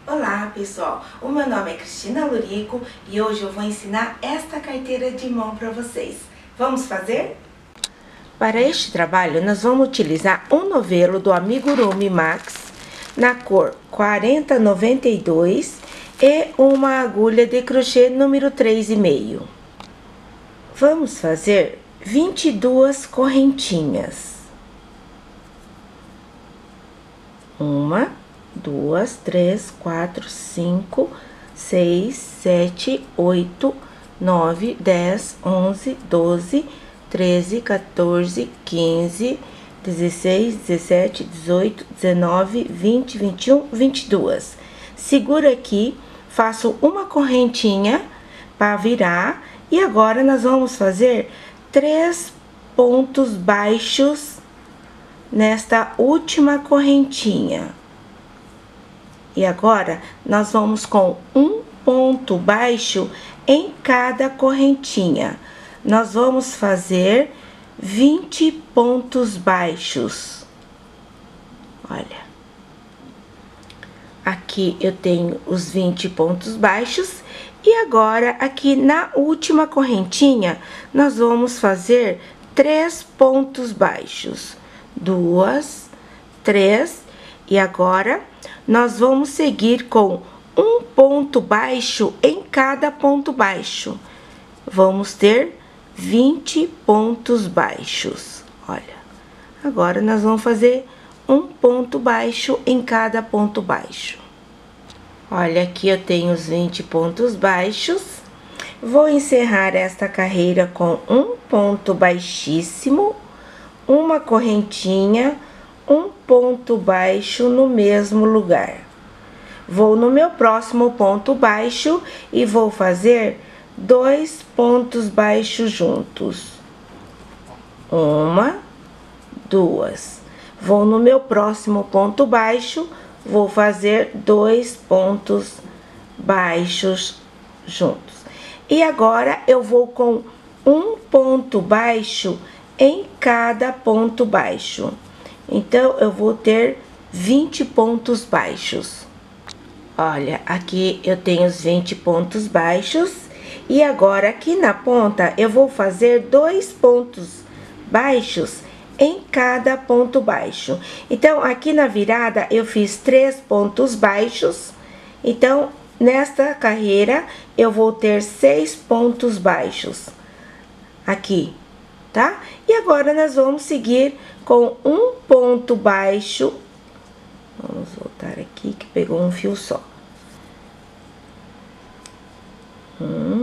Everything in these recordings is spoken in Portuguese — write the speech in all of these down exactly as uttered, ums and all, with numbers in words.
Olá pessoal, o meu nome é Cristina Lurico e hoje eu vou ensinar esta carteira de mão para vocês. Vamos fazer? Para este trabalho nós vamos utilizar um novelo do Amigurumi Max na cor quarenta noventa e dois e uma agulha de crochê número três e meio. Vamos fazer vinte e duas correntinhas. Uma, duas, três, quatro, cinco, seis, sete, oito, nove, dez, onze, doze, treze, quatorze, quinze, dezesseis, dezessete, dezoito, dezenove, vinte, vinte e um, vinte e dois. Segura aqui, faço uma correntinha para virar e agora nós vamos fazer três pontos baixos nesta última correntinha. E agora, nós vamos com um ponto baixo em cada correntinha. Nós vamos fazer vinte pontos baixos. Olha. Aqui eu tenho os vinte pontos baixos. E agora, aqui na última correntinha, nós vamos fazer três pontos baixos. Duas, três, e agora nós vamos seguir com um ponto baixo em cada ponto baixo. Vamos ter vinte pontos baixos. Olha, agora nós vamos fazer um ponto baixo em cada ponto baixo. Olha, aqui eu tenho os vinte pontos baixos. Vou encerrar esta carreira com um ponto baixíssimo, uma correntinha, um ponto baixo no mesmo lugar. Vou no meu próximo ponto baixo e vou fazer dois pontos baixos juntos. Uma, duas. Vou no meu próximo ponto baixo, vou fazer dois pontos baixos juntos. E agora eu vou com um ponto baixo em cada ponto baixo. Então, eu vou ter vinte pontos baixos. Olha, aqui eu tenho os vinte pontos baixos. E agora, aqui na ponta, eu vou fazer dois pontos baixos em cada ponto baixo. Então, aqui na virada, eu fiz três pontos baixos. Então, nesta carreira, eu vou ter seis pontos baixos. Aqui. Tá? E agora, nós vamos seguir com um ponto baixo. Vamos voltar aqui, que pegou um fio só. Um,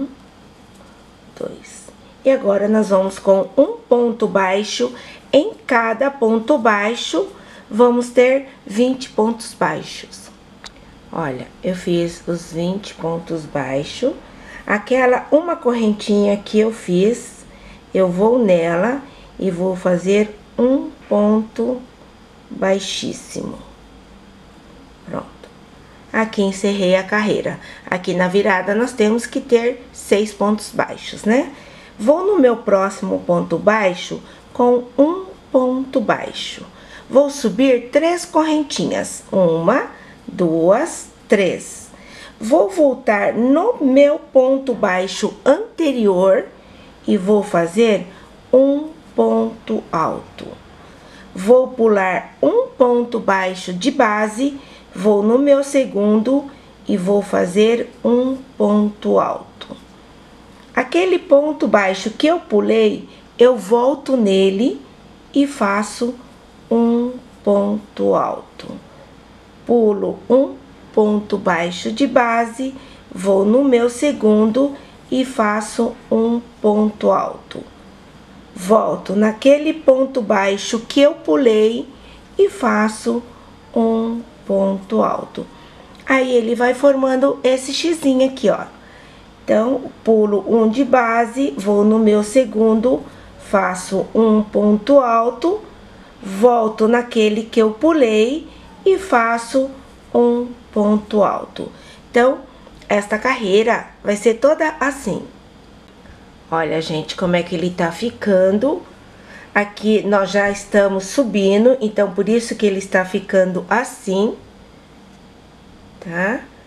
dois. E agora, nós vamos com um ponto baixo em cada ponto baixo. Vamos ter vinte pontos baixos. Olha, eu fiz os vinte pontos baixos. Aquela uma correntinha que eu fiz, eu vou nela e vou fazer um ponto baixíssimo. Pronto. Aqui encerrei a carreira. Aqui na virada nós temos que ter seis pontos baixos, né? Vou no meu próximo ponto baixo com um ponto baixo. Vou subir três correntinhas. Uma, duas, três. Vou voltar no meu ponto baixo anterior e vou fazer um ponto alto. Vou pular um ponto baixo de base, vou no meu segundo e vou fazer um ponto alto. Aquele ponto baixo que eu pulei, eu volto nele e faço um ponto alto. Pulo um ponto baixo de base, vou no meu segundo e faço um ponto alto. Volto naquele ponto baixo que eu pulei e faço um ponto alto. Aí, ele vai formando esse xizinho aqui, ó. Então, pulo um de base, vou no meu segundo, faço um ponto alto, volto naquele que eu pulei e faço um ponto alto. Então, esta carreira vai ser toda assim. Olha, gente, como é que ele tá ficando. Aqui nós já estamos subindo, então por isso que ele está ficando assim, tá?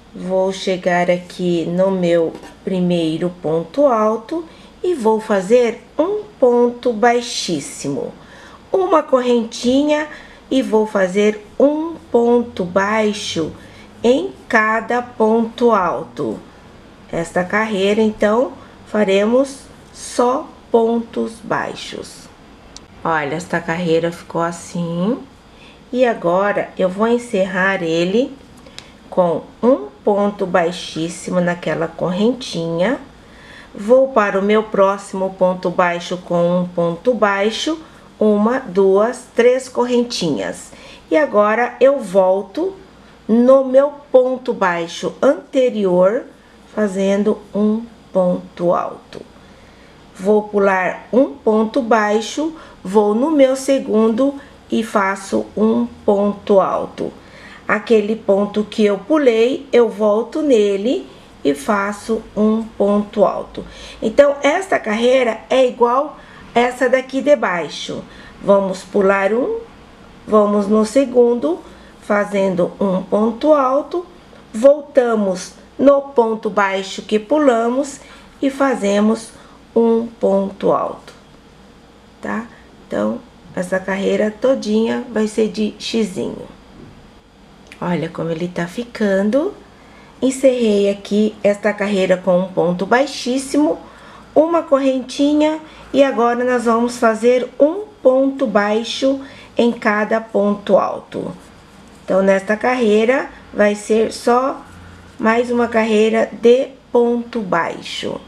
Vou chegar aqui no meu primeiro ponto alto e vou fazer um ponto baixíssimo, uma correntinha e vou fazer um ponto baixo em cada ponto alto. Esta carreira, então, faremos só pontos baixos. Olha, esta carreira ficou assim. E agora, eu vou encerrar ele com um ponto baixíssimo naquela correntinha. Vou para o meu próximo ponto baixo com um ponto baixo, uma, duas, três correntinhas. E agora, eu volto no meu ponto baixo anterior, fazendo um ponto alto. Vou pular um ponto baixo, vou no meu segundo e faço um ponto alto. Aquele ponto que eu pulei, eu volto nele e faço um ponto alto. Então, esta carreira é igual essa daqui de baixo. Vamos pular um, vamos no segundo, fazendo um ponto alto, voltamos no ponto baixo que pulamos e fazemos um ponto alto, tá? Então, essa carreira todinha vai ser de xizinho. Olha como ele tá ficando. Encerrei aqui esta carreira com um ponto baixíssimo, uma correntinha, e agora nós vamos fazer um ponto baixo em cada ponto alto. Então, nesta carreira, vai ser só mais uma carreira de ponto baixo.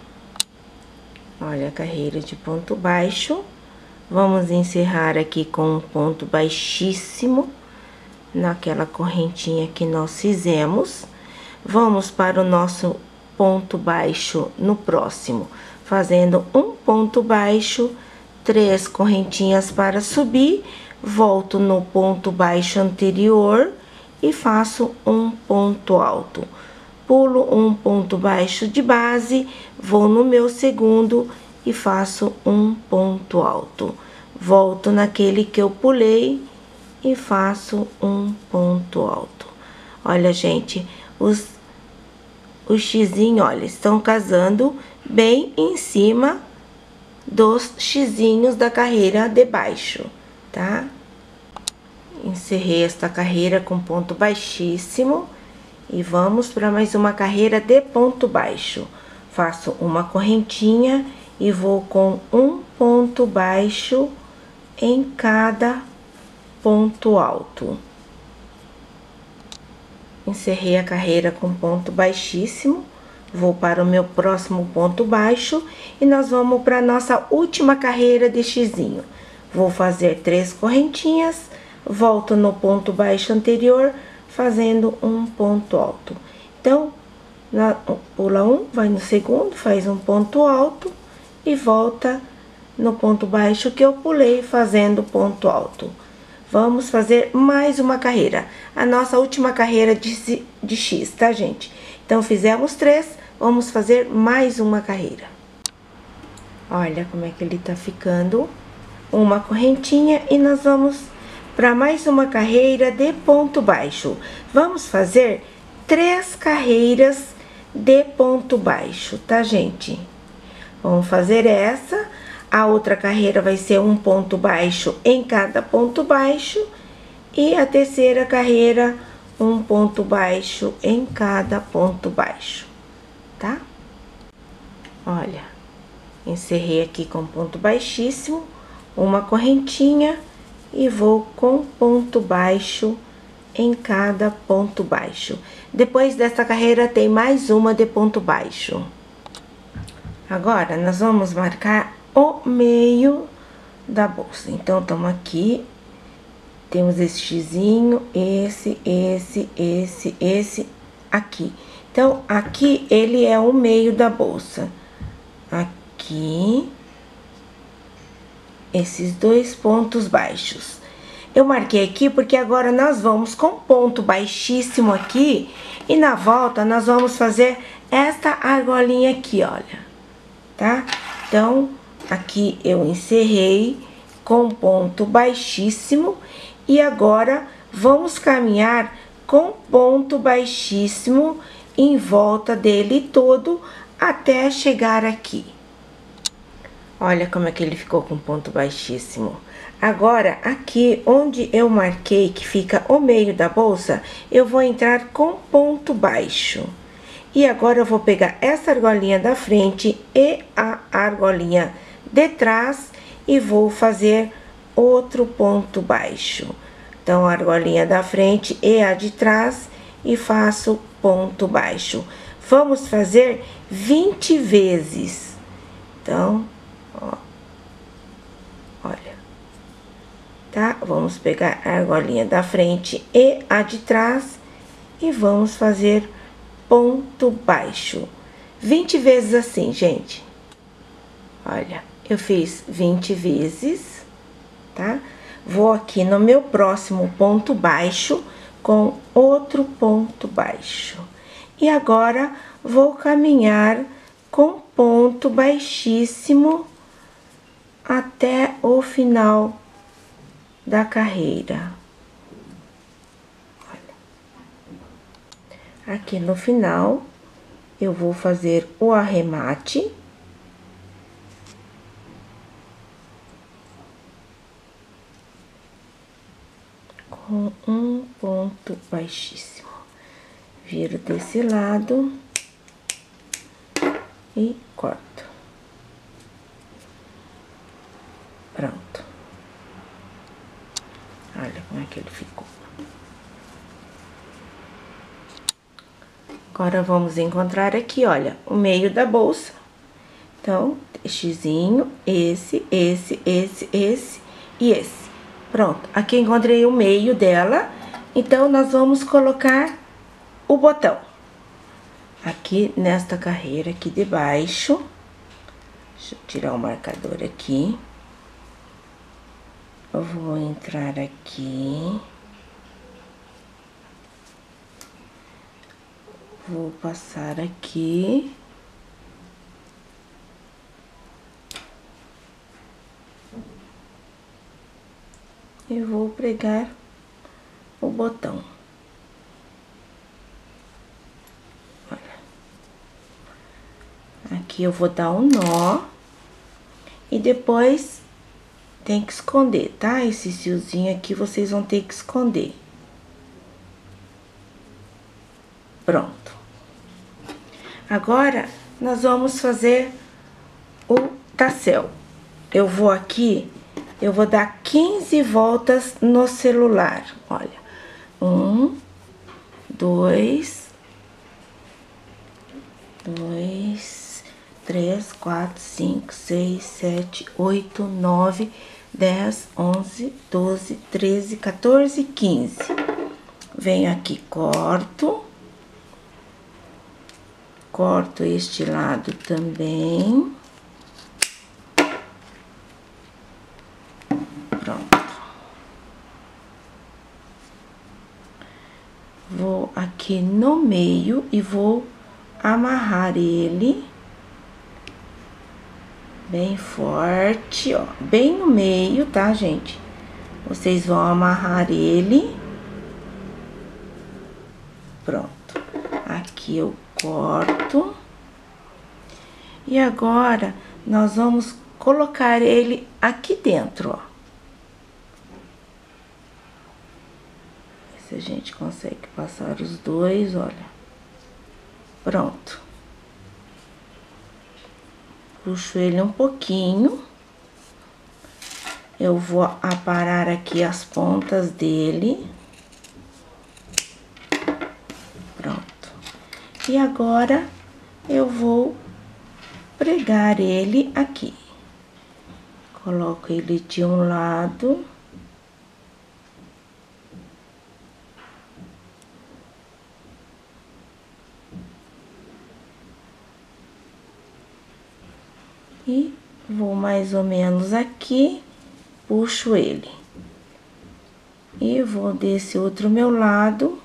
Olha a carreira de ponto baixo. Vamos encerrar aqui com um ponto baixíssimo naquela correntinha que nós fizemos. Vamos para o nosso ponto baixo no próximo, fazendo um ponto baixo, três correntinhas para subir, volto no ponto baixo anterior e faço um ponto alto. Pulo um ponto baixo de base, vou no meu segundo e faço um ponto alto. Volto naquele que eu pulei e faço um ponto alto. Olha, gente, os, os xizinhos, olha, estão casando bem em cima dos xizinhos da carreira de baixo, tá? Encerrei esta carreira com ponto baixíssimo e vamos para mais uma carreira de ponto baixo. Faço uma correntinha e vou com um ponto baixo em cada ponto alto. Encerrei a carreira com ponto baixíssimo, vou para o meu próximo ponto baixo e nós vamos para nossa última carreira de xizinho. Vou fazer três correntinhas, volto no ponto baixo anterior, fazendo um ponto alto. Então, na, pula um, vai no segundo, faz um ponto alto e volta no ponto baixo que eu pulei, fazendo ponto alto. Vamos fazer mais uma carreira, a nossa última carreira de, de X, tá, gente? Então, fizemos três, vamos fazer mais uma carreira. Olha como é que ele tá ficando. Uma correntinha e nós vamos para mais uma carreira de ponto baixo. Vamos fazer três carreiras de ponto baixo, tá, gente? Vamos fazer essa. A outra carreira vai ser um ponto baixo em cada ponto baixo. E a terceira carreira, um ponto baixo em cada ponto baixo, tá? Olha, encerrei aqui com ponto baixíssimo, uma correntinha e vou com ponto baixo em cada ponto baixo. Depois dessa carreira, tem mais uma de ponto baixo. Agora, nós vamos marcar o meio da bolsa. Então, estamos aqui, temos esse xizinho, esse, esse, esse, esse, aqui. Então, aqui ele é o meio da bolsa. Aqui, esses dois pontos baixos. Eu marquei aqui porque agora nós vamos com ponto baixíssimo aqui e na volta nós vamos fazer esta argolinha aqui, olha, tá? Então, aqui eu encerrei com ponto baixíssimo e agora vamos caminhar com ponto baixíssimo em volta dele todo até chegar aqui. Olha como é que ele ficou com ponto baixíssimo. Agora, aqui onde eu marquei que fica o meio da bolsa, eu vou entrar com ponto baixo. E agora eu vou pegar essa argolinha da frente e a argolinha de trás e vou fazer outro ponto baixo. Então, a argolinha da frente e a de trás e faço ponto baixo. Vamos fazer vinte vezes. Então, ó, olha, tá? Vamos pegar a argolinha da frente e a de trás e vamos fazer ponto baixo. vinte vezes assim, gente. Olha, eu fiz vinte vezes, tá? Vou aqui no meu próximo ponto baixo com outro ponto baixo. E agora, vou caminhar com ponto baixíssimo até o final da carreira. Olha. Aqui no final, eu vou fazer o arremate. Com um ponto baixíssimo. Viro desse lado e corto. Pronto. Olha como é que ele ficou. Agora, vamos encontrar aqui, olha, o meio da bolsa. Então, xizinho, esse, esse, esse, esse e esse. Pronto, aqui encontrei o meio dela, então, nós vamos colocar o botão. Aqui, nesta carreira aqui de baixo, deixa eu tirar o marcador aqui. Eu vou entrar aqui. Vou passar aqui. E vou pregar o botão. Olha. Aqui eu vou dar um nó. E depois tem que esconder, tá? Esse fiozinho aqui vocês vão ter que esconder. Pronto. Agora, nós vamos fazer o tassel. Eu vou aqui... Eu vou dar quinze voltas no celular, olha. Um, dois, dois, três, quatro, cinco, seis, sete, oito, nove, dez, onze, doze, treze, quatorze, quinze. Venho aqui, corto. Corto este lado também. Vou aqui no meio e vou amarrar ele bem forte, ó, bem no meio, tá, gente? Vocês vão amarrar ele. Pronto. Aqui eu corto. E agora, nós vamos colocar ele aqui dentro, ó. Se a gente consegue passar os dois, olha. Pronto. Puxo ele um pouquinho. Eu vou aparar aqui as pontas dele. Pronto. E agora, eu vou pregar ele aqui. Coloco ele de um lado. E vou mais ou menos aqui, puxo ele. E vou desse outro meu lado.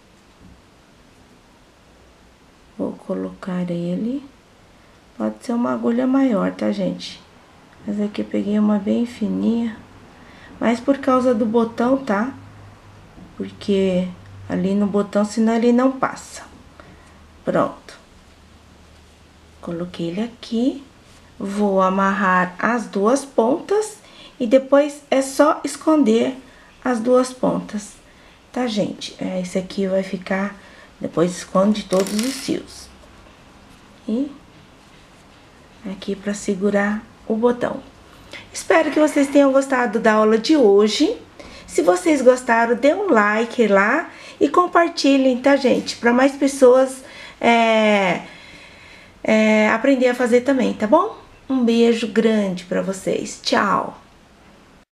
Vou colocar ele. Pode ser uma agulha maior, tá, gente? Mas aqui eu peguei uma bem fininha. Mas por causa do botão, tá? Porque ali no botão, senão ele não passa. Pronto. Coloquei ele aqui. Vou amarrar as duas pontas e depois é só esconder as duas pontas, tá, gente? É, esse aqui vai ficar... Depois esconde todos os fios. E aqui pra segurar o botão. Espero que vocês tenham gostado da aula de hoje. Se vocês gostaram, dê um like lá e compartilhem, tá, gente? Para mais pessoas é, é, aprender a fazer também, tá bom? Um beijo grande para vocês. Tchau!